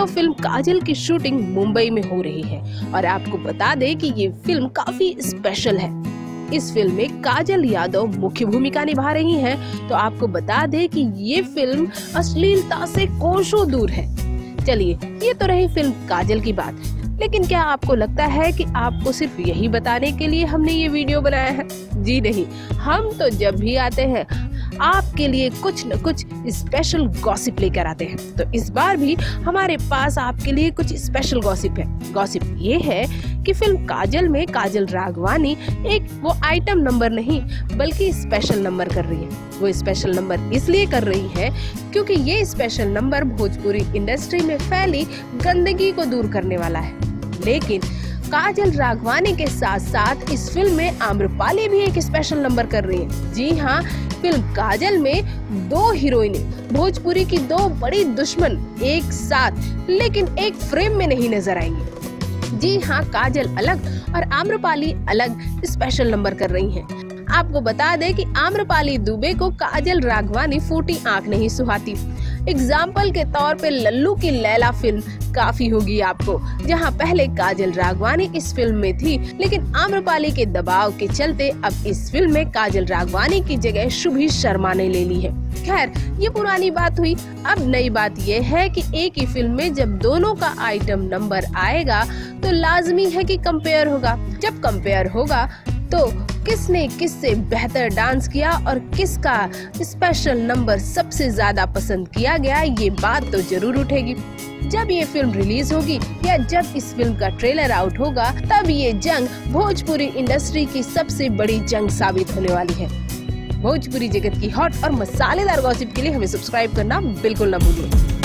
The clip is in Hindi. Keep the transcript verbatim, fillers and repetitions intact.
फिल्म काजल की शूटिंग मुंबई में हो रही है और आपको बता दें कि ये फिल्म काफी स्पेशल है। इस फिल्म में काजल यादव मुख्य भूमिका निभा रही हैं, तो आपको बता दें कि ये फिल्म अश्लीलता से कोसों दूर है। चलिए, ये तो रही फिल्म काजल की बात, लेकिन क्या आपको लगता है कि आपको सिर्फ यही बताने के लिए हमने ये वीडियो बनाया है? जी नहीं, हम तो जब भी आते हैं आपके लिए कुछ न कुछ स्पेशल गॉसिप लेकर आते हैं। तो इस बार भी हमारे पास आपके लिए कुछ स्पेशल गॉसिप है। गॉसिप ये है कि फिल्म काजल में काजल राघवानी एक वो आइटम नंबर नहीं बल्कि स्पेशल नंबर कर रही है। वो स्पेशल नंबर इसलिए कर रही है क्योंकि ये स्पेशल नंबर भोजपुरी इंडस्ट्री में फैली गंदगी को दूर करने वाला है। लेकिन काजल राघवानी के साथ साथ इस फिल्म में आम्रपाली भी एक स्पेशल नंबर कर रही है। जी हाँ, फिल्म काजल में दो हीरोइनें, भोजपुरी की दो बड़ी दुश्मन एक साथ लेकिन एक फ्रेम में नहीं नजर आएंगी। जी हाँ, काजल अलग और आम्रपाली अलग स्पेशल नंबर कर रही हैं। आपको बता दें कि आम्रपाली दुबे को काजल राघवानी फूटी आंख नहीं सुहाती। एग्जाम्पल के तौर पे लल्लू की लैला फिल्म काफी होगी आपको, जहां पहले काजल राघवानी इस फिल्म में थी, लेकिन आम्रपाली के दबाव के चलते अब इस फिल्म में काजल राघवानी की जगह शुभी शर्मा ने ले ली है। खैर, ये पुरानी बात हुई। अब नई बात ये है कि एक ही फिल्म में जब दोनों का आइटम नंबर आएगा तो लाजमी है कि कंपेयर होगा। जब कंपेयर होगा तो किसने किससे बेहतर डांस किया और किसका स्पेशल नंबर सबसे ज्यादा पसंद किया गया, ये बात तो जरूर उठेगी। जब ये फिल्म रिलीज होगी या जब इस फिल्म का ट्रेलर आउट होगा, तब ये जंग भोजपुरी इंडस्ट्री की सबसे बड़ी जंग साबित होने वाली है। भोजपुरी जगत की हॉट और मसालेदार गॉसिप के लिए हमें सब्सक्राइब करना बिल्कुल न भूलिए।